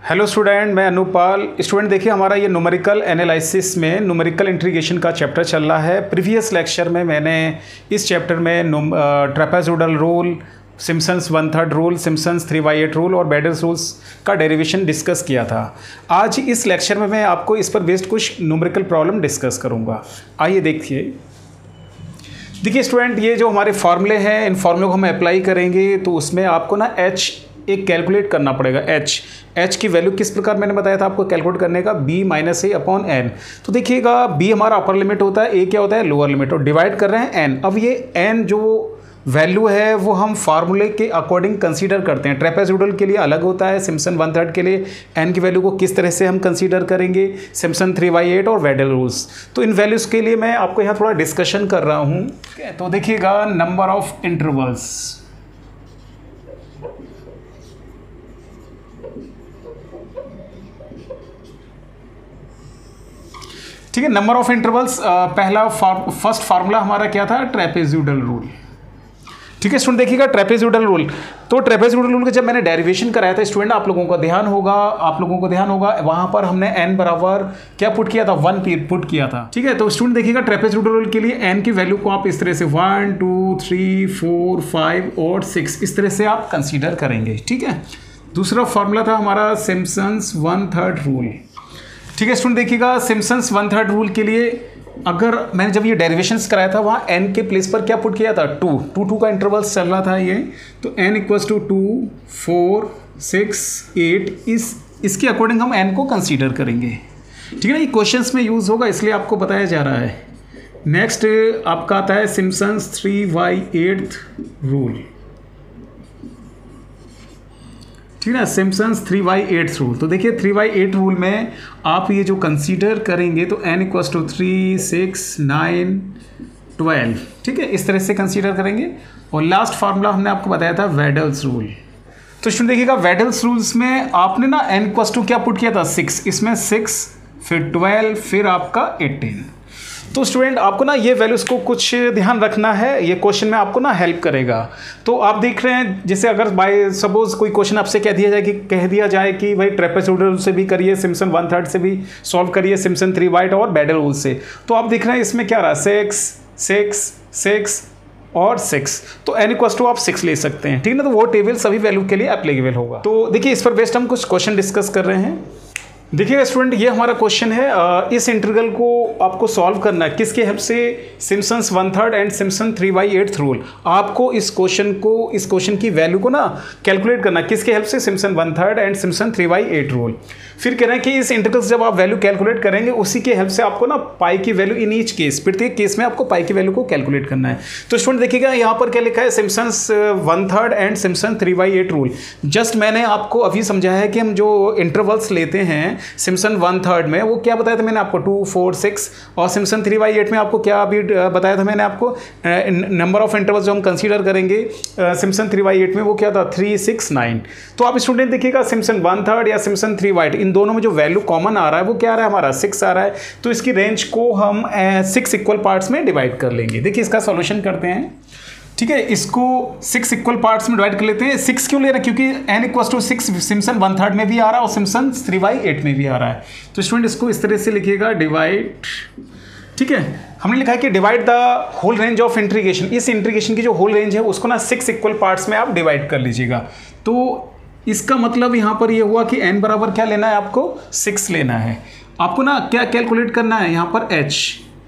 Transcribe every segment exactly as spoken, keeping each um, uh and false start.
Hello student, मैं Anupal. Student देखिए, हमारा ये न्यूमेरिकल एनालिसिस में न्यूमेरिकल इंटीग्रेशन का चैप्टर चल रहा है। प्रीवियस लेक्चर में मैंने इस चैप्टर में trapezoidal rule, Simpson's one third rule, Simpson's three by eight rule और बेडल्स रूल्स का डेरिवेशन डिस्कस किया था। आज इस लेक्चर में मैं आपको इस पर बेस्ड कुछ न्यूमेरिकल प्रॉब्लम डिस्कस करूँगा। आइए देखिए। देखिए स्टूडेंट, ये जो हमारे फार्मूले हैं, इन फार्मूलों को हम अप्लाई करेंगे तो उसमें आपको ना एच एक कैलकुलेट करना पड़ेगा। एच एच की वैल्यू किस प्रकार मैंने बताया था आपको कैलकुलेट करने का, बी माइनस ए अपॉन एन। तो देखिएगा, बी हमारा अपर लिमिट होता है, ए क्या होता है लोअर लिमिट, और डिवाइड कर रहे हैं एन। अब ये एन जो वैल्यू है वो हम फार्मूले के अकॉर्डिंग कंसीडर करते हैं। ट्रेपेजोइडल के लिए अलग होता है, सिम्पसन वन थर्ड के लिए एन की वैल्यू को किस तरह से हम कंसीडर करेंगे, सिम्पसन थ्री बाई एट और वेडल रूल्स। तो इन वैल्यूज़ के लिए मैं आपको यहाँ थोड़ा डिस्कशन कर रहा हूँ। तो देखिएगा, नंबर ऑफ इंटरवल्स, ठीक है। नंबर ऑफ इंटरवल्स, पहला फार, फर्स्ट फार्मूला हमारा क्या था, ट्रेपेजोइडल रूल, ठीक है स्टूडेंट। देखिएगा ट्रेपेजोइडल रूल, तो ट्रेपेजोइडल रूल का जब मैंने डेरिवेशन कराया था स्टूडेंट, आप लोगों को ध्यान होगा आप लोगों को ध्यान होगा वहां पर हमने n बराबर क्या पुट किया था, वन पुट किया था, ठीक है। तो स्टूडेंट देखिएगा, ट्रेपेजोइडल रूल के लिए n की वैल्यू को आप इस तरह से one two three four five और सिक्स इस तरह से आप कंसीडर करेंगे, ठीक है। दूसरा फार्मूला था हमारा सिम्पसन्स वन थर्ड रूल, ठीक है स्टूडेंट। देखिएगा, सिम्पसन्स वन थर्ड रूल के लिए अगर मैंने जब ये डेरिवेशंस कराया था वहाँ n के प्लेस पर क्या पुट किया था, टू टू टू का इंटरवल्स चल रहा था ये, तो n equals to two four six eight, इस इसके अकॉर्डिंग हम n को कंसीडर करेंगे, ठीक है ना। ये क्वेश्चंस में यूज़ होगा इसलिए आपको बताया जा रहा है। नेक्स्ट आपका आता है Simpson's three by eight rule, ठीक है ना, Simpson's three by eight rule. तो देखिए थ्री बाई एट रूल में आप ये जो कंसीडर करेंगे तो n equals to three six nine twelve, ठीक है, इस तरह से कंसीडर करेंगे। और लास्ट फार्मूला हमने आपको बताया था वेडल्स रूल। तो स्टूडेंट देखिएगा, वेडल्स रूल्स में आपने ना n इक्वल्स टू क्या पुट किया था, सिक्स, इसमें सिक्स फिर ट्वेल्व फिर आपका एटीन। तो स्टूडेंट आपको ना ये वैल्यूज को कुछ ध्यान रखना है, ये क्वेश्चन में आपको ना हेल्प करेगा। तो आप देख रहे हैं, जैसे अगर बाय सपोज कोई क्वेश्चन आपसे कह दिया जाए कि कह दिया जाए कि भाई ट्रेपेजोइडल से भी करिए, सिम्पसन वन थर्ड से भी सॉल्व करिए, सिम्पसन थ्री बाई एट और बेडल रूल से, तो आप देख रहे हैं इसमें क्या रहा, सिक्स सिक्स सिक्स और सिक्स, तो n इक्वल्स टू आप सिक्स ले सकते हैं, ठीक है ना। तो वो टेबल सभी वैल्यू के लिए एप्लीकेबल होगा। तो देखिए, इस पर बेस्ड हम कुछ क्वेश्चन डिस्कस कर रहे हैं। देखिए स्टूडेंट, ये हमारा क्वेश्चन है, इस इंटीग्रल को आपको सॉल्व करना है किसके हेल्प से, Simpson's one third and Simpson three by eight rule. आपको इस क्वेश्चन को इस क्वेश्चन की वैल्यू को ना कैलकुलेट करना है किसके हेल्प से, Simpson one third and Simpson three by eight rule. फिर कह रहे हैं कि इस इंटीग्रल से जब आप वैल्यू कैलकुलेट करेंगे उसी के हेल्प से आपको ना पाई की वैल्यू इन ईच केस, प्रत्येक केस में आपको पाई की वैल्यू को कैलकुलेट करना है। तो स्टूडेंट देखिएगा, यहाँ पर क्या लिखा है, Simpson's one third and Simpson three by eight rule. Just मैंने आपको अभी समझाया है कि हम जो इंटरवल्स लेते हैं सिम्पसन वन थर्ड में, वो क्या बताया था मैंने आपको, टू फोर सिक्स, और सिम्पसन थ्री बाई एट में आपको क्या अभी बताया था मैंने आपको, नंबर ऑफ इंटरवल्स जो हम कंसीडर करेंगे सिम्पसन थ्री बाई एट में वो क्या था, थ्री सिक्स नाइन। तो आप स्टूडेंट देखिएगा, सिम्पसन वन थर्ड या सिम्पसन थ्री बाई एट, इन दोनों में जो वैल्यू कॉमन आ रहा है वो क्या आ रहा है, हमारा सिक्स आ रहा है। तो इसकी रेंज को हम सिक्स इक्वल पार्ट्स में डिवाइड कर लेंगे। देखिए इसका सॉल्यूशन करते हैं, ठीक है। इसको सिक्स इक्वल पार्ट्स में डिवाइड कर लेते हैं। सिक्स क्यों ले रहे हैं, क्योंकि n equals to six Simpson one third में भी आ रहा है और सिम्पसन थ्री बाई एट में भी आ रहा है। तो स्टूडेंट इसको इस तरह से लिखिएगा, डिवाइड, ठीक है। हमने लिखा है कि divide the whole range of integration, इस इंटीग्रेशन की जो होल रेंज है उसको ना सिक्स इक्वल पार्ट्स में आप डिवाइड कर लीजिएगा। तो इसका मतलब यहाँ पर ये हुआ कि n बराबर क्या लेना है, आपको सिक्स लेना है। आपको ना क्या कैलकुलेट करना है यहाँ पर, h।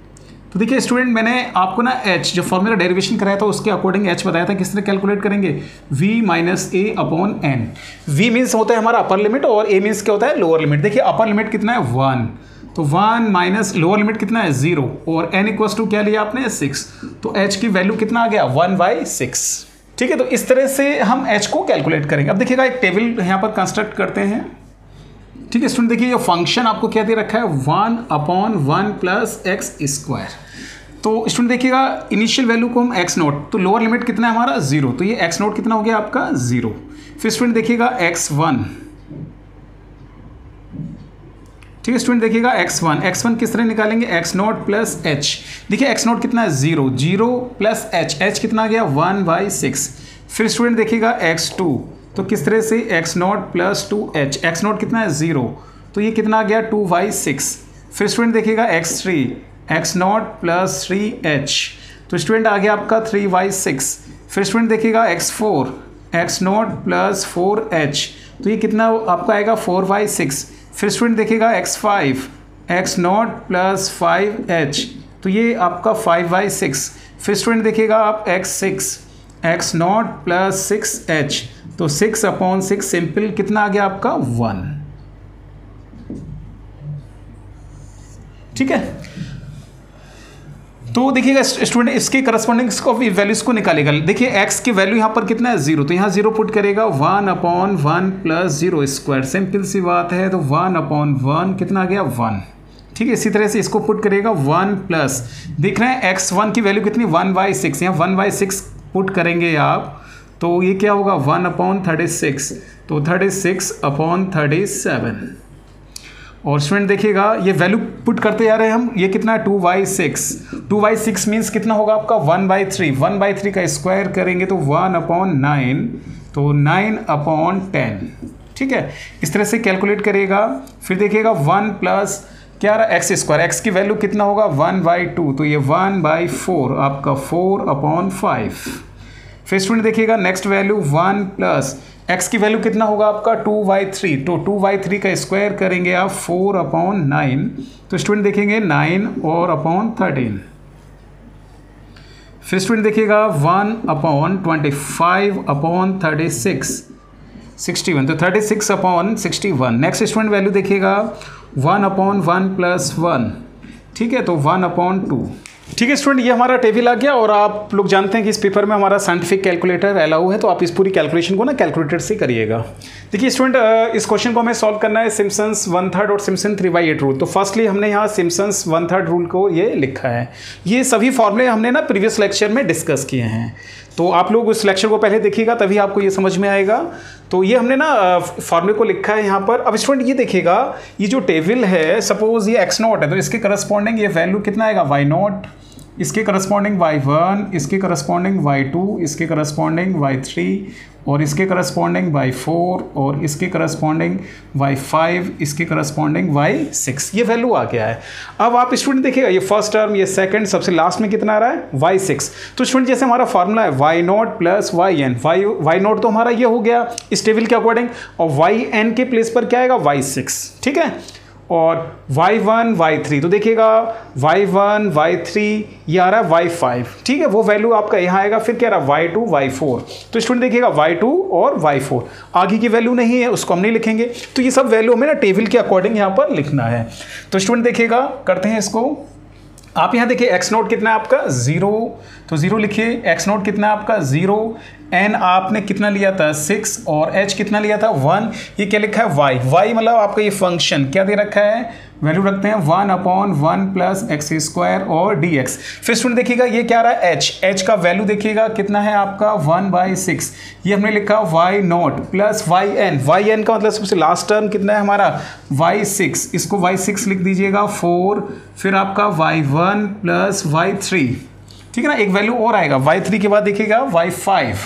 तो देखिए स्टूडेंट, मैंने आपको ना h जो फॉर्मूला डेरिवेशन कराया था उसके अकॉर्डिंग h बताया था किस तरह कैलकुलेट करेंगे, v माइनस ए अपॉन एन। v मीन्स होता है हमारा अपर लिमिट और a मीन्स क्या होता है, लोअर लिमिट। देखिए अपर लिमिट कितना है, वन, तो वन माइनस लोअर लिमिट कितना है, जीरो, और n इक्वल्स टू क्या लिया आपने, सिक्स, तो h की वैल्यू कितना आ गया, वन बाई सिक्स, ठीक है। तो इस तरह से हम h को कैलकुलेट करेंगे। अब देखिएगा, एक टेबल यहाँ पर कंस्ट्रक्ट करते हैं, ठीक है स्टूडेंट। देखिए ये फंक्शन आपको क्या दे रखा है, one upon one plus x square. तो स्टूडेंट देखिएगा, इनिशियल वैल्यू को हम एक्स नोट, तो लोअर लिमिट कितना है हमारा, जीरो, तो ये एक्स नोट कितना हो गया आपका, जीरो। फिर स्टूडेंट देखिएगा एक्स वन, ठीक है स्टूडेंट देखिएगा एक्स वन, एक्स वन किस तरह निकालेंगे, एक्स नोट प्लस एच। देखिए एक्स नोट कितना है, zero, zero plus H, H कितना आ गया, वन बाई सिक्स। फिर स्टूडेंट देखिएगा एक्स टू, तो किस तरह से X not plus two H, x not कितना है ज़ीरो, तो ये कितना आ गया टू वाई सिक्स। फिर स्टूडेंट देखिएगा X three, X not plus three H, तो स्टूडेंट आ गया आपका थ्री वाई सिक्स। फिर स्टूडेंट देखिएगा X four, X not plus four H, तो ये कितना आपका आएगा फोर वाई सिक्स। फिर स्टूडेंट देखिएगा X five, X not plus five H, तो ये आपका फाइव वाई सिक्स। फिर स्टूडेंट देखिएगा आप X six, X not plus six H, तो सिक्स अपॉन सिक्स सिंपल कितना आ गया आपका वन। ठीक है, तो देखिएगा स्टूडेंट इसके करस्पॉन्डिंग वैल्यूज को निकालेगा। देखिए एक्स की वैल्यू यहाँ पर कितना है जीरो, तो यहाँ जीरो पुट करेगा, one upon one plus zero square, simple सी बात है, तो वन अपॉन वन कितना आ गया वन। ठीक है, इसी तरह से इसको पुट करेगा वन प्लस, देख रहे हैं एक्स वन की वैल्यू कितनी वन बाई सिक्स, यहाँ वन बाई सिक्स पुट करेंगे आप, तो ये क्या होगा वन अपॉन थर्टी सिक्स, तो thirty six upon thirty seven. और स्टूडेंट देखिएगा ये वैल्यू पुट करते जा रहे हैं हम, ये कितना two by six, two by six means कितना होगा आपका one by three, one by three का स्क्वायर करेंगे तो वन अपॉन नाइन, तो नाइन अपॉन टेन। ठीक है, इस तरह से कैलकुलेट करिएगा। फिर देखिएगा वन प्लस क्या रहा एक्स स्क्वायर, एक्स की वैल्यू कितना होगा वन बाई टू, तो ये वन बाई फोर आपका फोर अपॉन फाइव। फिर स्टूडेंट देखिएगा next value one plus X की वैल्यू कितना होगा आपका टू बाई थ्री, तो टू बाई थ्री का स्क्वायर करेंगे आप फोर अपॉन नाइन, तो स्टूडेंट देखेंगे नाइन और अपॉन थर्टीन। फिर स्टूडेंट देखिएगा one upon twenty five upon thirty six, sixty one, तो thirty six upon sixty one. Next student value देखिएगा one upon one plus one, ठीक है, तो वन अपॉन टू। ठीक है स्टूडेंट, ये हमारा टेबल आ गया, और आप लोग जानते हैं कि इस पेपर में हमारा साइंटिफिक कैलकुलेटर अलाउ है, तो आप इस पूरी कैलकुलेशन को ना कैलकुलेटर से करिएगा। देखिए स्टूडेंट, इस क्वेश्चन को हमें सॉल्व करना है सिम्पसन्स वन थर्ड और Simpson three by eight rule. तो फर्स्टली हमने यहाँ सिम्पसन्स वन थर्ड रूल को ये लिखा है। ये सभी फॉर्मूले हमने ना प्रीवियस लेक्चर में डिस्कस किए हैं, तो आप लोग उस लेक्चर को पहले देखिएगा तभी आपको ये समझ में आएगा। तो ये हमने ना फॉर्मूले को लिखा है यहाँ पर। अब स्टूडेंट ये देखिएगा, ये जो टेबल है, सपोज ये एक्स नॉट है, तो इसके करस्पॉन्डिंग ये वैल्यू कितना आएगा वाई नॉट, इसके करस्पॉन्डिंग वाई वन, इसके करस्पॉन्डिंग वाई टू, इसके करस्पॉन्डिंग वाई थ्री, और इसके करस्पॉन्डिंग वाई फोर, और इसके करस्पॉन्डिंग वाई फाइव, इसके करस्पॉन्डिंग वाई सिक्स। ये वैल्यू आ गया है। अब आप स्टूडेंट देखिएगा ये फर्स्ट टर्म, ये सेकंड, सबसे लास्ट में कितना आ रहा है वाई सिक्स। तो स्टूडेंट जैसे हमारा फॉर्मूला है Y not plus Y N, Y Y naught तो हमारा ये हो गया इस टेबल के अकॉर्डिंग, और वाई एन के प्लेस पर क्या आएगा वाई सिक्स। ठीक है, और वाई वन वाई थ्री, तो देखिएगा वाई वन वाई थ्री, ये आ रहा है वाई फाइव। ठीक है, वो वैल्यू आपका यहाँ आएगा। फिर क्या रहा वाई टू वाई फोर, तो स्टूडेंट देखिएगा वाई टू और वाई फोर, आगे की वैल्यू नहीं है उसको हम नहीं लिखेंगे, तो ये सब वैल्यू हमें ना टेबल के अकॉर्डिंग यहाँ पर लिखना है। तो स्टूडेंट देखिएगा करते हैं इसको। आप यहाँ देखिए एक्स नोट कितना है आपका जीरो, तो जीरो लिखिए। एक्स नोट कितना है आपका जीरो, एन आपने कितना लिया था सिक्स, और एच कितना लिया था वन। ये क्या लिखा है वाई, वाई मतलब आपका ये फंक्शन क्या दे रखा है, वैल्यू रखते हैं one upon one plus x square और डी एक्स। फिर स्टूडेंट देखिएगा ये क्या रहा है एच, एच का वैल्यू देखिएगा कितना है आपका वन बाई सिक्स। ये हमने लिखा Y not plus Y N, Y N का मतलब सबसे लास्ट टर्म कितना है हमारा वाई सिक्स, इसको वाई सिक्स लिख दीजिएगा फोर। फिर आपका Y one plus Y three, ठीक है ना, एक वैल्यू और आएगा वाई थ्री के बाद देखिएगा वाई फाइव।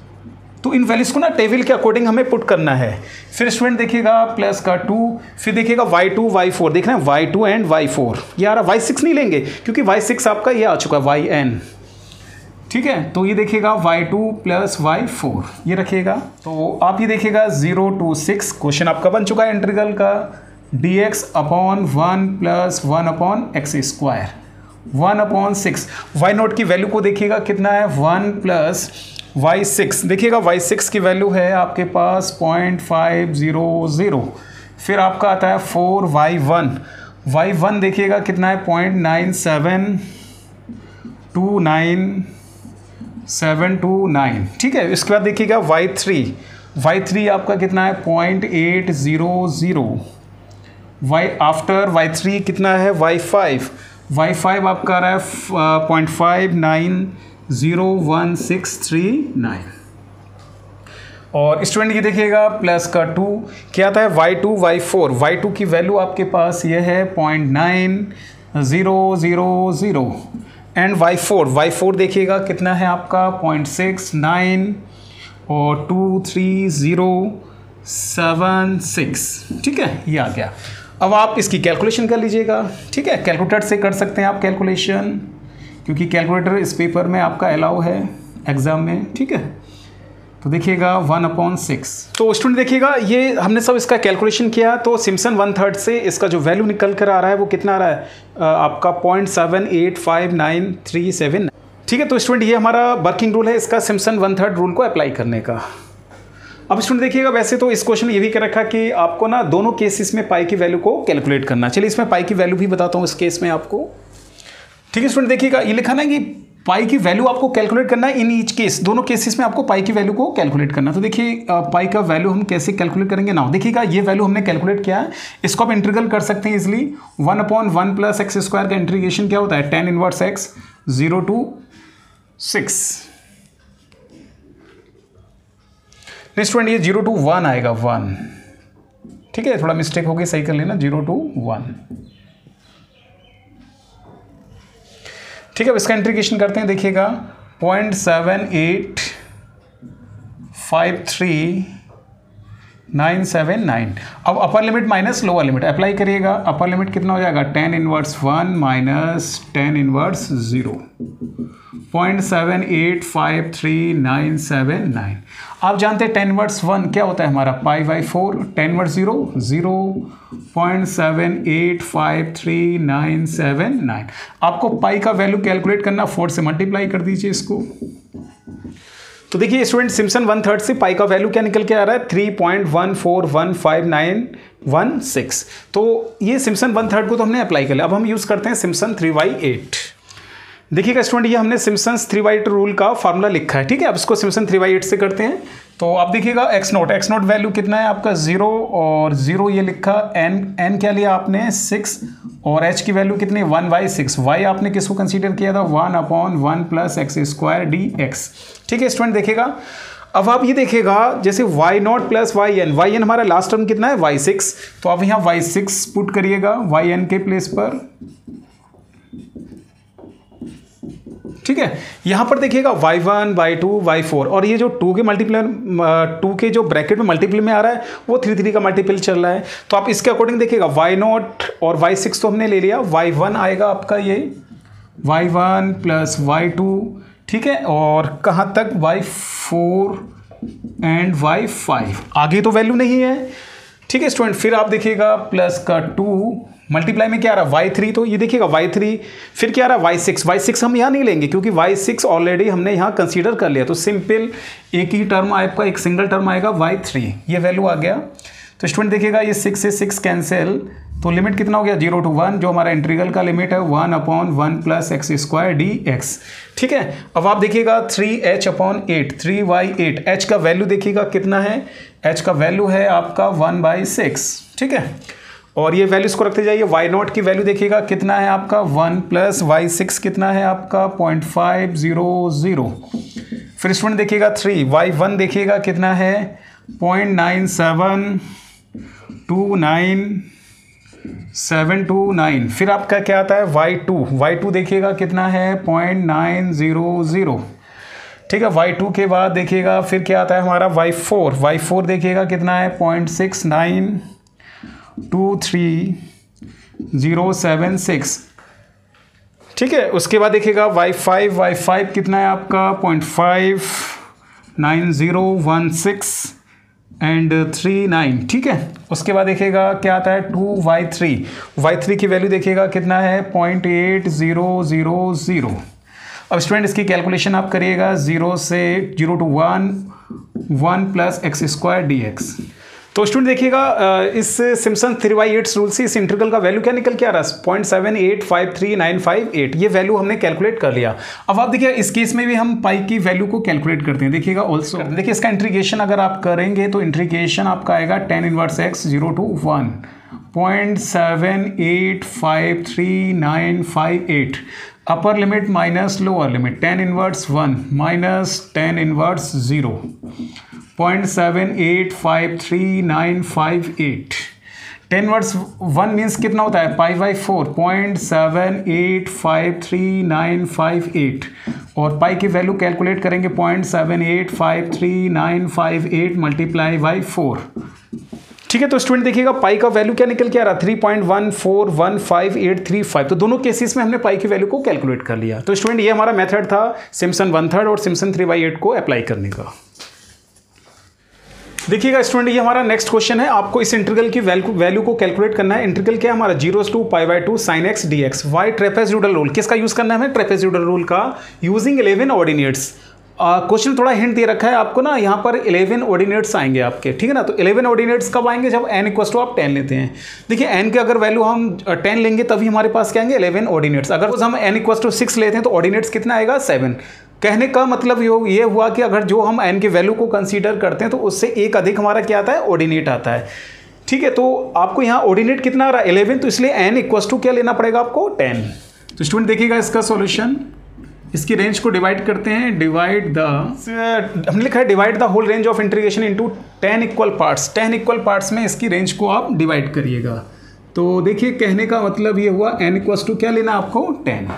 तो इन वैल्यूज को ना टेबल के अकॉर्डिंग हमें पुट करना है। फिर स्टूडेंट देखिएगा प्लस का टू, फिर देखिएगा वाई टू वाई फोर, देख रहे हैं Y two and Y four. ये आ रहा वाई सिक्स नहीं लेंगे क्योंकि वाई सिक्स आपका ये आ चुका है वाई एन। ठीक है, तो ये देखिएगा Y two plus Y four, ये रखिएगा। तो आप ये देखिएगा जीरो टू सिक्स, क्वेश्चन आपका बन चुका है इंटीग्रल का D X upon one plus one upon X square, one upon six. Y naught की वैल्यू को देखिएगा कितना है वन प्लस वाई सिक्स, देखिएगा वाई सिक्स की वैल्यू है आपके पास पॉइंट फाइव ज़ीरो ज़ीरो। फिर आपका आता है four Y one, Y one देखिएगा कितना है point nine seven two nine seven two nine. ठीक है, इसके बाद देखिएगा वाई थ्री, वाई थ्री आपका कितना है point eight zero zero. Y after Y three कितना है वाई फाइव, वाई फाइव आपका आ रहा है point five nine zero one six three nine. और स्टूडेंट ये देखिएगा प्लस का टू, क्या आता है Y two Y four, Y two की वैल्यू आपके पास ये है point nine zero zero zero. And Y four, Y four देखिएगा कितना है आपका पॉइंट सिक्स नाइन, और two three zero seven six, ठीक है, ये आ गया। अब आप इसकी कैलकुलेशन कर लीजिएगा, ठीक है, कैलकुलेटर से कर सकते हैं आप कैलकुलेशन, क्योंकि कैलकुलेटर इस पेपर में आपका अलाउ है एग्ज़ाम में, ठीक है। तो देखिएगा वन अपॉन सिक्स, तो स्टूडेंट देखिएगा ये हमने सब इसका कैलकुलेशन किया, तो सिम्पसन वन थर्ड से इसका जो वैल्यू निकल कर आ रहा है वो कितना आ रहा है आपका point seven eight five nine three seven, ठीक है। तो स्टूडेंट ये हमारा वर्किंग रूल है इसका सिम्पसन वन थर्ड रूल को अप्लाई करने का। अब स्टूडेंट देखिएगा वैसे तो इस क्वेश्चन में ये भी कर रखा कि आपको ना दोनों केसेस में पाई की वैल्यू को कैलकुलेट करना। चलिए इसमें पाई की वैल्यू भी बताता हूँ इस केस में आपको, ठीक है। स्टूडेंट देखिएगा ये लिखा ना कि पाई की वैल्यू आपको कैलकुलेट करना है इन ईच केस, दोनों केसेस में आपको पाई की वैल्यू को कैलकुलेट करना। तो देखिए पाई का वैल्यू हम कैसे कैलकुलेट करेंगे ना, देखिएगा ये वैल्यू हमने कैलकुलेट किया है, इसको आप इंटीग्रल कर सकते हैं easily. One upon one plus x square का इंटीग्रेशन क्या होता है, tan inverse x zero to six. Student ये जीरो टू वन आएगा, वन, ठीक है, थोड़ा मिस्टेक हो गई, सही कर लेना, जीरो टू वन, ठीक है। अब इसका इंटीग्रेशन करते हैं, देखिएगा point seven eight five three nine seven nine. अब upper limit minus lower limit apply करिएगा, अपर लिमिट कितना हो जाएगा, tan inverse one minus tan inverse zero, point seven eight five three nine seven nine. आप जानते हैं ten inverse one क्या होता है हमारा, pi by four, tan inverse zero zero, point seven eight five three nine seven nine. आपको pi का value calculate करना, फोर से मल्टीप्लाई कर दीजिए इसको। तो देखिए स्टूडेंट सिम्पसन वन थर्ड से पाई का वैल्यू क्या निकल के आ रहा है, three point one four one five nine one six. तो ये सिम्पसन वन थर्ड को तो हमने अप्लाई कर लिया। अब हम यूज़ करते हैं सिम्पसन थ्री बाई एट। देखिएगा स्टूडेंट ये हमने Simpson three by eight rule का फार्मूला लिखा है, ठीक है। अब इसको सिम्पसन थ्री बाई एट से करते हैं। तो आप देखिएगा x nought, x nought value कितना है आपका जीरो, और जीरो ये लिखा, एन एन क्या लिया आपने सिक्स, और एच की वैल्यू कितनी, वन बाई सिक्स। वाई आपने किसको कंसीडर किया था, one upon one plus x square D x, ठीक है। स्टूडेंट देखिएगा अब आप ये देखिएगा जैसे y not plus Y N, Y n हमारा लास्ट टर्म कितना है वाई सिक्स, तो आप यहाँ वाई सिक्स पुट करिएगा वाई एन के प्लेस पर, ठीक है। यहां पर देखिएगा y one Y two Y four, और ये जो टू के मल्टीप्लाई टू के जो ब्रैकेट में मल्टीपल में आ रहा है वो थ्री थ्री का मल्टीपल चल रहा है। तो आप इसके अकॉर्डिंग देखिएगा वाई नॉट और वाई सिक्स तो हमने ले लिया, वाई वन आएगा आपका ये y one plus Y two, ठीक है, और कहां तक y four and y five, आगे तो वैल्यू नहीं है, ठीक है स्टूडेंट। फिर आप देखिएगा प्लस का टू मल्टीप्लाई में क्या आ रहा है वाई थ्री, तो ये देखिएगा वाई थ्री, फिर क्या आ रहा है वाई सिक्स, वाई सिक्स हम यहाँ नहीं लेंगे क्योंकि वाई सिक्स ऑलरेडी हमने यहाँ कंसीडर कर लिया, तो सिंपल एक ही टर्म आपका एक सिंगल टर्म आएगा वाई थ्री, ये वैल्यू आ गया। तो स्टूडेंट देखिएगा ये सिक्स से सिक्स कैंसिल, तो लिमिट कितना हो गया जीरो टू वन, जो हमारा इंटीग्रल का लिमिट है one upon one plus x square D x, ठीक है। अब आप देखिएगा three h upon eight, three y eight, h का वैल्यू देखिएगा कितना है, एच का वैल्यू है आपका वन बाई सिक्स, ठीक है। और ये वैल्यूज को रखते जाइए, वाई नॉट की वैल्यू देखिएगा कितना है आपका वन प्लस वाई सिक्स कितना है आपका पॉइंट फाइव जीरो जीरो। फिर स्टूडेंट देखिएगा थ्री, वाई वन देखिएगा कितना है point nine seven two nine seven two nine. फिर आपका क्या आता है वाई टू, वाई टू देखिएगा कितना है पॉइंट नाइन जीरो जीरो, ठीक है। वाई टू के बाद देखिएगा फिर क्या आता है हमारा वाई फोर, वाई फोर देखिएगा कितना है point six nine two three zero seven six, ठीक है। उसके बाद देखिएगा वाई फाइव, वाई फाइव कितना है आपका point five nine zero one six and three nine, ठीक है। उसके बाद देखिएगा क्या आता है two Y three, y three की वैल्यू देखिएगा कितना है point eight zero zero zero. अब स्टूडेंट इसकी कैलकुलेशन आप करिएगा जीरो से zero to one, one plus x square D x. तो स्टूडेंट देखिएगा इस Simpson three by eight rule से इस इंटीग्रल का वैल्यू क्या निकल के आ रहा है point seven eight five three nine five eight, ये वैल्यू हमने कैलकुलेट कर लिया। अब आप देखिए इस केस में भी हम पाई की वैल्यू को कैलकुलेट करते हैं, देखिएगा ऑल्सो देखिए इसका इंटीग्रेशन अगर आप करेंगे तो इंटीग्रेशन आपका आएगा tan inverse x zero to one point seven eight five three nine five eight, upper limit minus lower limit tan inverse one minus tan inverse zero point seven eight five three nine five eight. Tan inverse one means कितना होता है pi by four, point seven eight five three nine five eight, और pi की value calculate करेंगे point seven eight five three nine five eight multiply by four. ठीक है, तो student देखिएगा पाई का वैल्यू क्या निकल के आ रहा, three point one four one five eight three five. तो दोनों केसेस में हमने पाई की वैल्यू को कैलकुलेट कर लिया। तो स्टूडेंट ये हमारा मेथड था सिम्पसन वन थर्ड और सिम्पसन थ्री बाई एट को अप्लाई करने का। देखिएगा स्टूडेंट ये हमारा नेक्स्ट क्वेश्चन है, आपको इस इंटीग्रल की वैल्यू को कैलकुलेट करना है। इंटीग्रल क्या है हमारा, zero to pi by two sine x D x by trapezoidal rule. किसका यूज करना है हमें, ट्रेपेजोइडल रूल का, यूजिंग इलेवन ऑर्डिनेट्स। क्वेश्चन थोड़ा हिंट दे रखा है आपको ना, यहाँ पर इलेवन ऑर्डिनेट्स आएंगे आपके, ठीक है ना। तो इलेवन ऑर्डिनेट्स कब आएंगे, जब n इक्वल टू आप टेन लेते हैं। देखिए n के अगर वैल्यू हम टेन लेंगे तभी हमारे पास क्या आएंगे, इलेवन ऑर्डिनेट्स। अगर हम n इक्वल टू सिक्स लेते हैं तो ऑर्डिनेट्स कितना आएगा, सेवन। कहने का मतलब ये ये हुआ कि अगर जो हम n के वैल्यू को कंसीडर करते हैं तो उससे एक अधिक हमारा क्या आता है, ऑर्डिनेट आता है। ठीक है, तो आपको यहाँ ऑर्डिनेट कितना आ रहा है, इलेवन, तो इसलिए n इक्वल टू क्या लेना पड़ेगा आपको, टेन। तो स्टूडेंट देखिएगा इसका सॉल्यूशन, इसकी रेंज को डिवाइड करते हैं, डिवाइड द, हमने लिखा है divide the whole range of integration into ten equal parts. Ten equal parts में इसकी रेंज को आप डिवाइड करिएगा। तो देखिए कहने का मतलब ये हुआ n इक्वल टू क्या लेना आपको, टेन।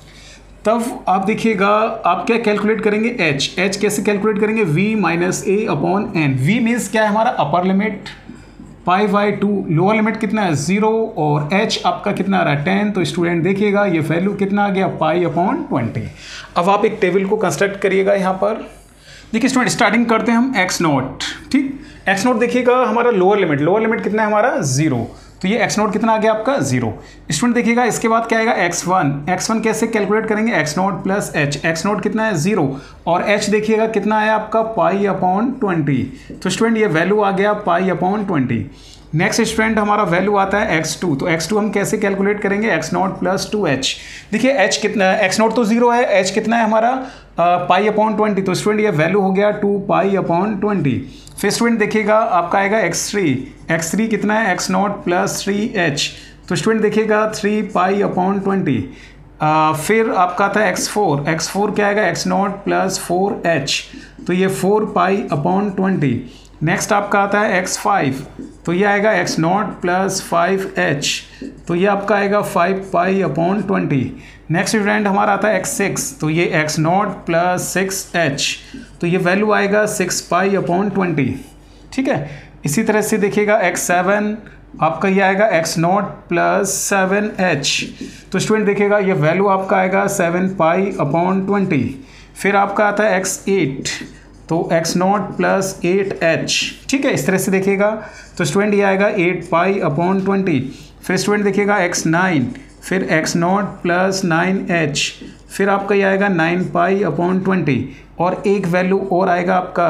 तब आप देखिएगा आप क्या कैलकुलेट करेंगे, h। h कैसे कैलकुलेट करेंगे, v माइनस ए अपॉन एन। v मीन्स क्या है हमारा upper limit, pi by two, lower limit कितना है, जीरो, और h आपका कितना आ रहा है, टेन। तो स्टूडेंट देखिएगा ये वैल्यू कितना आ गया, पाई अपॉन ट्वेंटी। अब आप एक टेबल को कंस्ट्रक्ट करिएगा यहाँ पर। देखिए स्टूडेंट स्टार्टिंग करते हैं हम एक्स नॉट, ठीक। एक्स नॉट देखिएगा हमारा लोअर लिमिट, लोअर लिमिट कितना है हमारा, जीरो। तो ये एक्स नॉट कितना आ गया आपका, जीरो। स्टूडेंट देखिएगा इसके बाद क्या आएगा, एक्स वन। एक्स वन कैसे कैलकुलेट करेंगे, x not plus h. X not कितना है, जीरो, और एच देखिएगा कितना आया आपका, पाई अपॉन ट्वेंटी। तो स्टूडेंट ये वैल्यू आ गया pi upon twenty. Next student हमारा वैल्यू आता है एक्स टू। तो एक्स टू हम कैसे कैलकुलेट करेंगे, x not plus two h. देखिए एच कितना है, एक्स नॉट तो जीरो है, एच कितना है हमारा, पाई अपॉन ट्वेंटी। तो स्टूडेंट ये वैल्यू हो गया टू पाई अपॉन ट्वेंटी। फिर स्टूडेंट देखिएगा आपका आएगा एक्स थ्री। एक्स थ्री कितना है, x not plus three H. तो स्टूडेंट देखिएगा थ्री पाई अपॉन ट्वेंटी। फिर आपका आता है एक्स फोर। एक्स फोर क्या आएगा, x not plus four H. तो ये four pi upon twenty. Next आपका आता है एक्स फाइव। तो ये आएगा x not plus five H. तो ये आपका आएगा five pi upon twenty. Next student हमारा आता है एक्स सिक्स। तो ये x not plus six H. तो ये वैल्यू आएगा सिक्स पाई अपॉन ट्वेंटी। ठीक है, इसी तरह से देखिएगा एक्स सेवन, आपका ये आएगा x not plus seven h. तो स्टूडेंट देखिएगा ये वैल्यू आपका आएगा सेवन पाई अपॉन ट्वेंटी। फिर आपका आता है एक्स एट। तो x not plus eight h. ठीक है, इस तरह से देखिएगा। तो स्टूडेंट ये आएगा एट पाई अपॉन ट्वेंटी। फिर स्टूडेंट देखिएगा एक्स नाइन। फिर x not plus nine h. फिर आपका ये आएगा नाइन पाई अपॉन ट्वेंटी। और एक वैल्यू और आएगा आपका,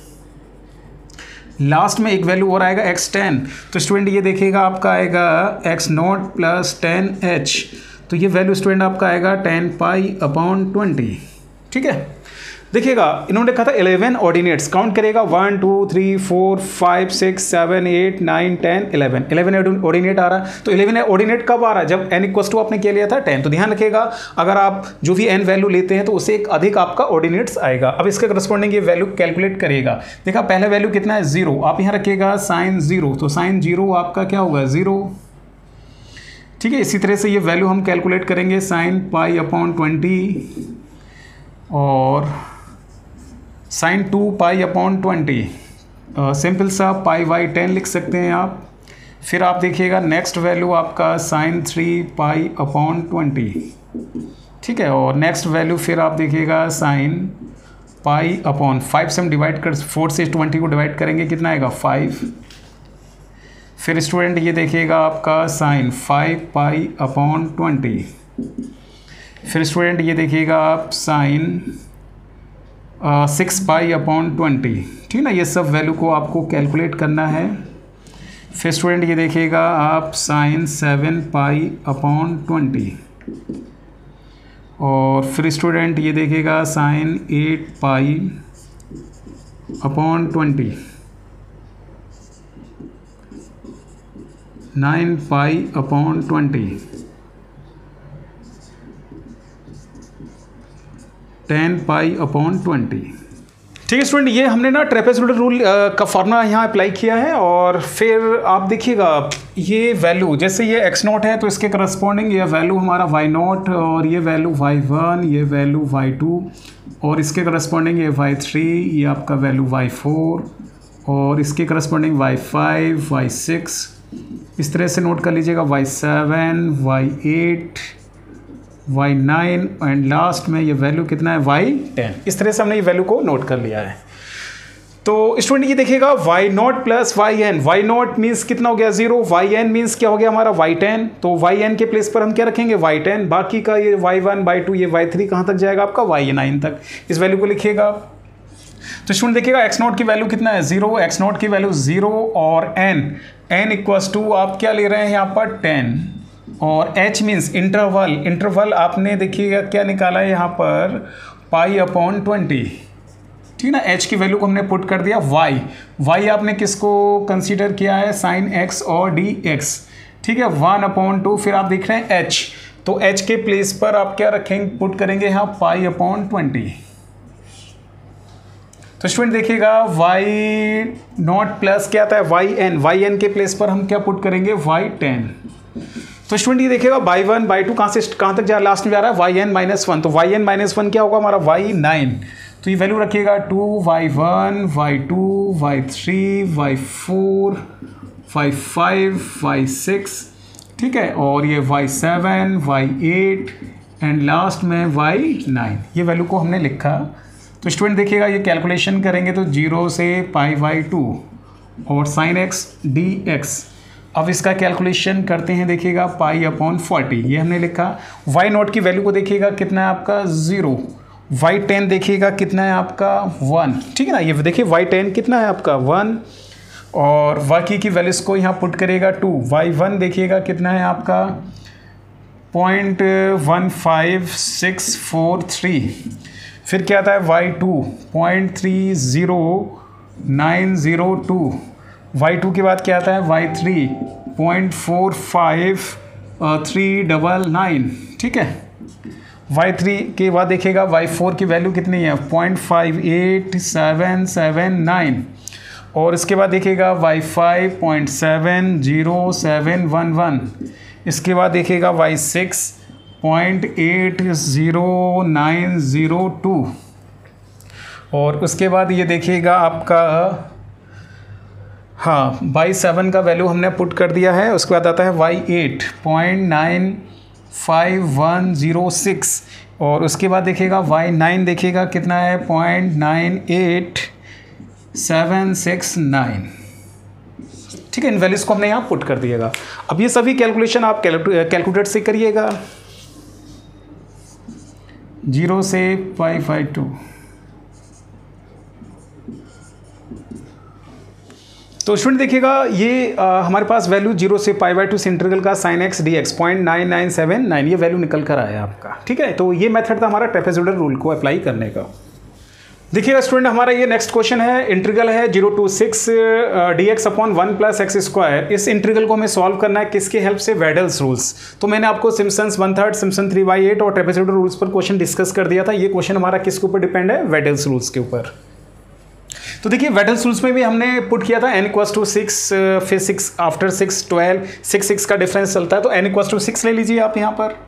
लास्ट में एक वैल्यू और आएगा एक्स टेन। तो स्टूडेंट ये देखिएगा आपका आएगा x not plus ten h. तो ये वैल्यू स्टूडेंट आपका आएगा टेन पाई अपॉन ट्वेंटी। ठीक है, देखिएगा इन्होंने कहा था इलेवन ऑर्डिनेट्स, काउंट करेगा one two three four five six seven eight nine ten eleven. Eleven ordinate आ रहा है। तो इलेवन ऑर्डिनेट कब आ रहा है, जब n इक्वल टू आपने क्या लिया था, टेन। तो ध्यान रखिएगा अगर आप जो भी n वैल्यू लेते हैं तो उससे एक अधिक आपका ऑर्डिनेट्स आएगा। अब इसके करस्पॉन्डिंग ये वैल्यू कैलकुलेट करेगा। देखा पहला वैल्यू कितना है, जीरो। आप यहाँ रखिएगा साइन जीरो। तो साइन जीरो आपका क्या होगा, जीरो। ठीक है, इसी तरह से ये वैल्यू हम कैलकुलेट करेंगे साइन पाई अपॉन ट्वेंटी और sine two pi upon twenty. Simple सा पाई बाई टेन लिख सकते हैं आप। फिर आप देखिएगा नेक्स्ट वैल्यू आपका sine three pi upon twenty. ठीक है, और नेक्स्ट वैल्यू फिर आप देखिएगा साइन पाई अपॉन फाइव से हम डिवाइड कर, फोर से ट्वेंटी को डिवाइड करेंगे कितना आएगा, फाइव। फिर स्टूडेंट ये देखिएगा आपका sine five pi upon twenty. फिर स्टूडेंट ये देखिएगा आप sine six pi upon twenty. ठीक है ना, ये सब वैल्यू को आपको कैलकुलेट करना है। फिर स्टूडेंट ये देखिएगा आप sine seven pi upon twenty. और फिर स्टूडेंट ये देखिएगा sine eight pi upon twenty, nine pi upon twenty, ten pi upon twenty. ठीक है स्टूडेंट, ये हमने ना ट्रेपेजोइडल रूल का फॉर्मूला यहाँ अप्लाई किया है। और फिर आप देखिएगा ये वैल्यू जैसे ये एक्स नॉट है तो इसके करस्पॉन्डिंग ये वैल्यू हमारा वाई नॉट, और ये वैल्यू वाई वन, ये वैल्यू वाई टू, और इसके करस्पॉन्डिंग ये वाई थ्री, ये आपका वैल्यू वाई फोर, और इसके corresponding Y five, Y six, इस तरह से नोट कर लीजिएगा, y seven, Y eight, y nine, and last में ये वैल्यू कितना है वाई टेन। इस तरह से हमने ये वैल्यू को नोट कर लिया है। तो स्टूडेंट ये देखिएगा y not plus Y N, y nought means कितना हो गया जीरो, वाई एन मीन्स क्या हो गया हमारा वाई टेन, तो वाई एन के प्लेस पर हम क्या रखेंगे वाई टेन, बाकी का ये वाई वन, वाई टू, ये वाई थ्री कहाँ तक जाएगा आपका वाई नाइन तक, इस वैल्यू को लिखिएगा। तो स्टूडेंट देखिएगा एक्स नॉट की वैल्यू कितना है जीरो, एक्स नॉट की वैल्यू जीरो, और एन एन इक्वल्स टू आप क्या ले रहे हैं यहाँ पर टेन, और एच मीन्स इंटरवल, इंटरवल आपने देखिएगा क्या निकाला है यहाँ पर पाई अपॉन ट्वेंटी, ठीक ना। एच की वैल्यू को हमने पुट कर दिया वाई, वाई आपने किसको कंसीडर किया है साइन एक्स और डी एक्स, ठीक है, वन अपॉन टू, फिर आप देख रहे हैं एच, तो एच के प्लेस पर आप क्या रखेंगे पुट करेंगे यहाँ पाई अपॉन ट्वेंटी। तो स्टूडेंट देखिएगा वाई नॉट प्लस क्या आता है वाई एन, वाई एन के प्लेस पर हम क्या पुट करेंगे वाई टेन। तो स्टूडेंट ये देखिएगा बाई वन बाई टू कहाँ से कहाँ तक जा लास्ट में जा रहा है वाई एन माइनस वन, तो वाई एन माइनस वन क्या होगा हमारा वाई नाइन, तो ये वैल्यू रखिएगा two, Y one, Y two, Y three, Y four, Y five, Y six, ठीक है, और ये Y seven, Y eight, and last में वाई नाइन, ये वैल्यू को हमने लिखा। तो स्टूडेंट देखिएगा ये कैलकुलेशन करेंगे तो जीरो से पाई बाई टू और साइन एक्स डी एक्स, अब इसका कैलकुलेशन करते हैं देखिएगा पाई अपॉन फोर्टी, ये हमने लिखा। वाई नॉट की वैल्यू को देखिएगा कितना है आपका जीरो, वाई टेन देखिएगा कितना है आपका वन, ठीक है ना, ये देखिए वाई टेन कितना है आपका वन, और बाकी की वैल्यूज़ को यहाँ पुट करेगा टू, वाई वन देखिएगा कितना है आपका point one five six four three, फिर क्या आता है Y two point three zero nine zero two, Y two के बाद क्या आता है Y three point four five three double nine, ठीक है, वाई थ्री के बाद देखिएगा वाई फोर की वैल्यू कितनी है point five eight seven seven nine, और इसके बाद देखिएगा Y five point seven zero seven one one, इसके बाद देखिएगा Y six point eight zero nine zero two, और उसके बाद ये देखिएगा आपका हाँ वाई सेवन का वैल्यू हमने पुट कर दिया है, उसके बाद आता है Y eight point nine five one zero six, और उसके बाद देखिएगा वाई नाइन देखिएगा कितना है point nine eight seven six nine, ठीक है, इन वैल्यूज़ को हमने यहाँ पुट कर दिएगा। अब ये सभी कैलकुलेशन आप कैलकुलेटर से करिएगा, जीरो से पाई फाइव टू, तो स्टूडेंट देखिएगा ये आ, हमारे पास वैल्यू जीरो से पाई बाई टू से इंटीग्रल का sine x D X point nine nine seven nine, ये वैल्यू निकल कर आया आपका, ठीक है। तो ये मेथड था हमारा ट्रेपेजोइडल रूल को अप्लाई करने का। देखिएगा स्टूडेंट हमारा ये नेक्स्ट क्वेश्चन है, इंटीग्रल है zero to six D X upon one plus x square, इस इंटीग्रल को हमें सॉल्व करना है किसके हेल्प से वेडल्स रूल्स। तो मैंने आपको Simpson's one third, Simpson three by eight और ट्रेपेजोइडल रूल्स पर क्वेश्चन डिस्कस कर दिया था। ये क्वेश्चन हमारा किसके ऊपर डिपेंड है वेडल्स रूल्स के ऊपर। तो देखिए वेडल्स रूल्स में भी हमने पुट किया था एन इक्वल्स टू सिक्स, फिर six after six twelve, six six का डिफरेंस चलता है, तो एन इक्वल्स टू सिक्स ले लीजिए आप यहाँ पर,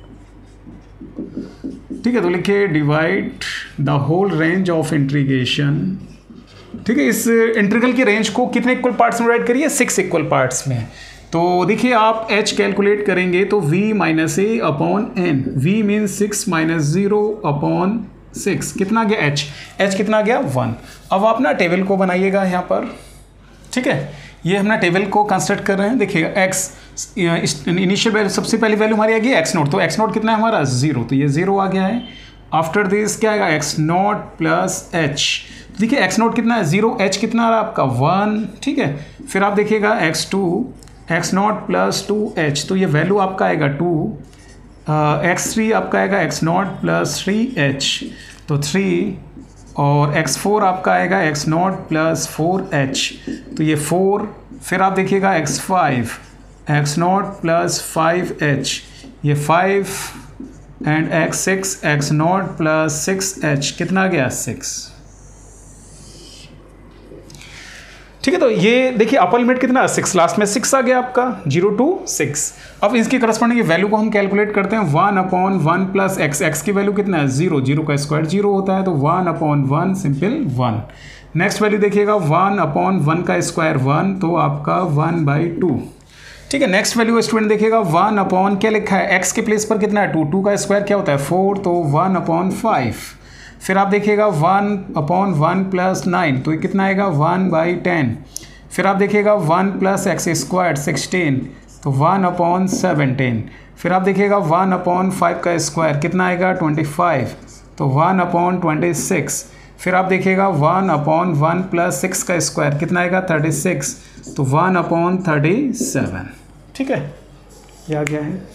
ठीक है। तो लिखिए divide the whole range of integration, ठीक है, इस इंटीग्रल की रेंज को कितने इक्वल पार्ट्स में डिवाइड करिए सिक्स इक्वल पार्ट्स में। तो देखिए आप h कैलकुलेट करेंगे तो v माइनस ए upon N, v mean six minus zero upon six, कितना गया h, h कितना गया वन। अब आप ना टेबल को बनाइएगा यहाँ पर, ठीक है, ये हम ना टेबल को कंस्ट्रक्ट कर रहे हैं। देखिएगा x इनिशियल वैल्यू, सबसे पहली वैल्यू हमारी आ गई एक्स नोट, तो एक्स नोट कितना है हमारा जीरो, तो ये जीरो आ गया है। आफ्टर दिस क्या आएगा एक्स नोट प्लस एच, देखिए एक्स नोट कितना है जीरो, एच कितना आ रहा है आपका वन, ठीक है। फिर आप देखिएगा X two X naught plus two H, तो ये वैल्यू आपका आएगा टू, एक्स थ्री आपका आएगा x not plus three H, तो थ्री, और एक्स फोर आपका आएगा x not plus four H, तो ये फोर। फिर आप देखिएगा X five X not plus five H, ये five, and X six X not plus six H, कितना गया सिक्स। ठीक है। तो ये देखिए अपर लिमिट कितना है सिक्स, लास्ट में सिक्स आ गया आपका, जीरो टू सिक्स। अब इसकी करस्पॉन्डिंग वैल्यू को हम कैलकुलेट करते हैं, one upon one plus X, X की वैल्यू कितना है जीरो, जीरो का स्क्वायर जीरो होता है, तो one upon one simple one. Next value देखिएगा वन अपॉन वन का स्क्वायर वन, तो आपका वन बाई टू। ठीक है। नेक्स्ट वैल्यू स्टूडेंट देखिएगा वन अपॉन क्या लिखा है, एक्स के प्लेस पर कितना है टू, टू का स्क्वायर क्या होता है फोर, तो वन अपॉन फाइव। फिर आप देखिएगा one upon one plus nine, तो ये कितना आएगा वन बाई टेन। फिर आप देखिएगा one plus x square sixteen, तो वन अपॉन सेवनटीन। फिर आप देखिएगा वन अपॉन फाइव का स्क्वायर कितना आएगा ट्वेंटी फाइव, तो वन अपॉन ट्वेंटी सिक्स। फिर आप देखिएगा one upon one plus six का स्क्वायर कितना आएगा थर्टी सिक्स, तो वन अपॉन थर्टी सेवन। ठीक है, ये आ गया है।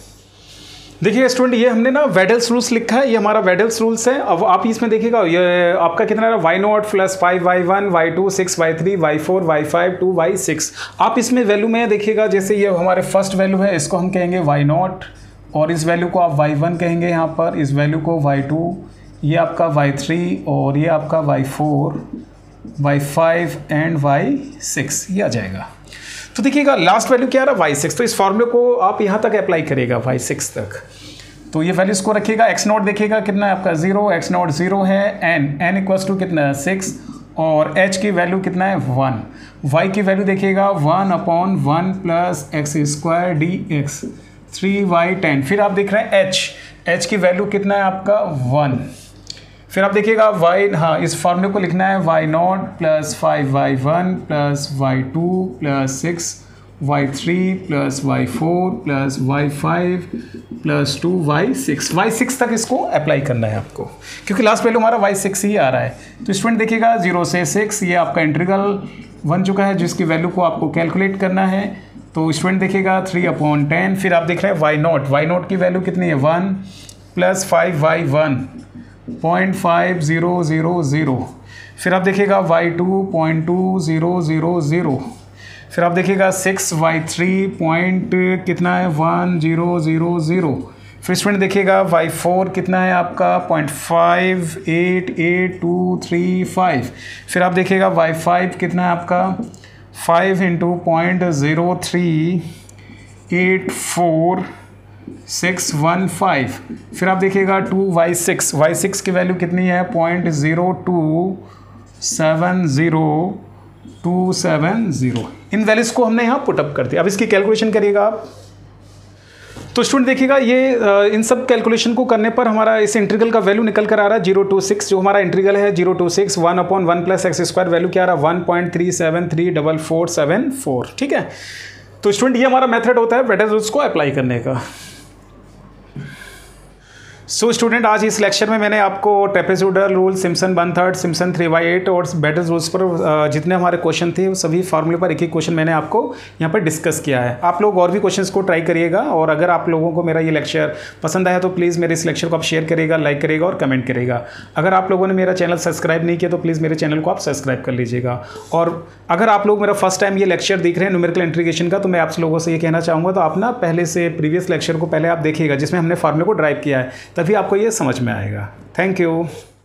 देखिए स्टूडेंट, ये हमने ना वेडल्स रूल्स लिखा है, ये हमारा वेडल्स रूल्स है। अब आप इसमें देखिएगा ये आपका कितना है, Y not plus five Y one Y two six Y three Y four Y five two Y six. आप इसमें वैल्यू में देखिएगा, जैसे ये हमारे फर्स्ट वैल्यू है, इसको हम कहेंगे वाई नॉट, और इस वैल्यू को आप वाई वन कहेंगे यहाँ पर, इस वैल्यू को वाई टू, ये आपका वाई थ्री, और ये आपका Y four, Y five and Y six, ये आ जाएगा। तो देखिएगा लास्ट वैल्यू क्या आ रहा है वाई सिक्स, तो इस फॉर्मूले को आप यहाँ तक अप्लाई करिएगा वाई सिक्स तक। तो ये वैल्यूज को रखिएगा, एक्स नॉट देखिएगा कितना है आपका जीरो, एक्स नॉट जीरो है, एन एन इक्वल्स टू कितना है सिक्स, और एच की वैल्यू कितना है वन, वाई की वैल्यू देखिएगा one upon one plus x square D X, three Y ten. फिर आप देख रहे हैं एच, एच की वैल्यू कितना है आपका वन। फिर आप देखिएगा वाई, हाँ इस फॉर्मूले को लिखना है Y not plus five Y one plus Y two plus six Y three plus Y four plus Y five plus two Y six, Y six तक इसको अप्लाई करना है आपको, क्योंकि लास्ट वैल्यू हमारा वाई सिक्स ही आ रहा है। तो स्टूडेंट देखिएगा जीरो से सिक्स, ये आपका इंटीग्रल बन चुका है जिसकी वैल्यू को आपको कैलकुलेट करना है। तो स्टूडेंट देखिएगा थ्री अपॉन टेन। फिर आप देख रहे हैं वाई नॉट, वाई नॉट की वैल्यू कितनी है one plus five Y one point five zero zero zero. फिर आप देखिएगा Y two point two zero zero zero. फिर आप देखिएगा सिक्स वाई थ्री पॉइंट कितना है वन ज़ीरो ज़ीरो ज़ीरो। फिर स्टूडेंट देखिएगा वाई फोर कितना है आपका point five eight eight two three five. फिर आप देखिएगा वाई फाइव कितना है आपका five into point zero three eight four six one five. फिर आप देखिएगा two Y six, Y six की वैल्यू कितनी है point zero two seven zero two seven zero. इन वैल्यूज़ को हमने यहाँ पुटअप कर दिया। अब इसकी कैलकुलेशन करिएगा आप। तो स्टूडेंट देखिएगा ये इन सब कैलकुलेशन को करने पर हमारा इस इंटीग्रल का वैल्यू निकल कर आ रहा है जीरो टू सिक्स, जो हमारा इंटीग्रल है zero to six one upon one plus x square, value क्या आ रहा है one point three seven three double four seven four. ठीक है। तो स्टूडेंट ये हमारा मेथड होता है वेडल्स रूल्स को अप्लाई करने का। सो so, स्टूडेंट आज इस लेक्चर में मैंने आपको trapezoidal rule, Simpson one third, Simpson three by eight और वेडल्स रूल्स पर जितने हमारे क्वेश्चन थे सभी फार्मूले पर एक एक क्वेश्चन मैंने आपको यहाँ पर डिस्कस किया है। आप लोग और भी क्वेश्चंस को ट्राई करिएगा, और अगर आप लोगों को मेरा ये लेक्चर पसंद आया तो प्लीज़ मेरे इस लेक्चर को आप शेयर करिएगा, लाइक करिएगा और कमेंट करिएगा। अगर आप लोगों ने मेरा चैनल सब्सक्राइब नहीं किया तो प्लीज़ मेरे चैनल को आप सब्सक्राइब कर लीजिएगा। और अगर आप लोग मेरा फर्स्ट टाइम ये लेक्चर देख रहे हैं न्यूमेरिकल इंटीग्रेशन का, तो मैं आप लोगों से ये कहना चाहूँगा तो आप ना पहले से प्रीवियस लेक्चर को पहले आप देखिएगा जिसमें हमने फार्मूले को ड्राइव किया है, तभी आपको ये समझ में आएगा। Thank you.